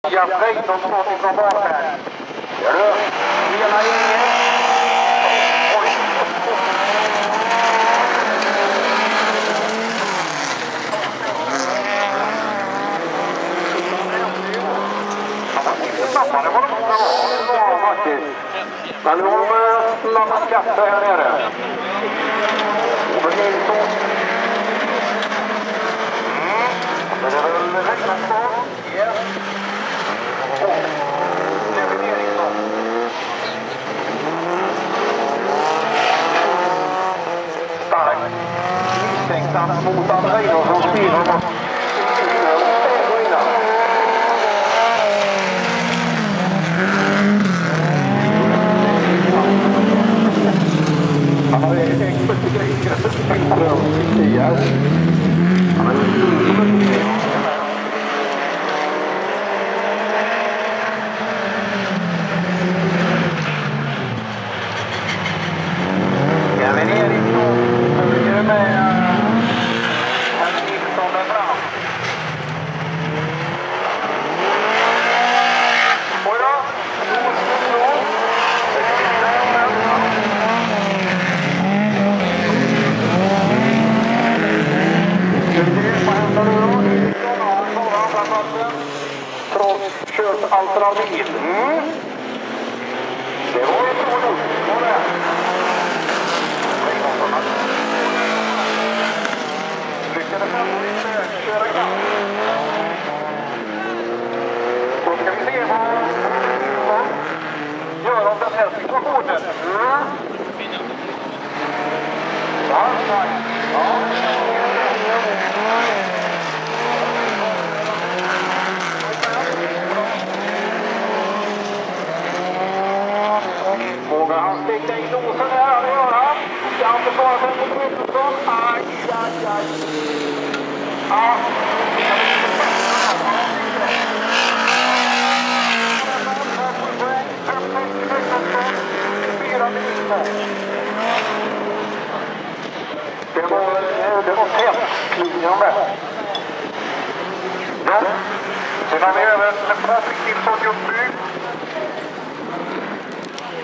Ja, Freek, dan komt hij van boven. Ja, hier naar je. Men nu har de laddat kaffe här nere. Och det är så. Det är väl räknat på. Ja. Och Kevin Eriksson. Stark. Misstänkta mot Andreino som styr om han har expert i grejer. Kevin Eriksson följer med Henrik Nilsson där fram. Oj då! Trots kört alternativ. Det var ju så gjort. Var det? Lyckades ändå inte köra igång. Då ska vi se vad gör av den här situationen. Ja, tack. Vågar han sticka in nosen här, det gör han. Ska han försvara sig mot Wittelsson? Aj, aj, aj. Ja. Det var tätt linjen med. Ja. Sen har vi även Patrik Nilsson just nu.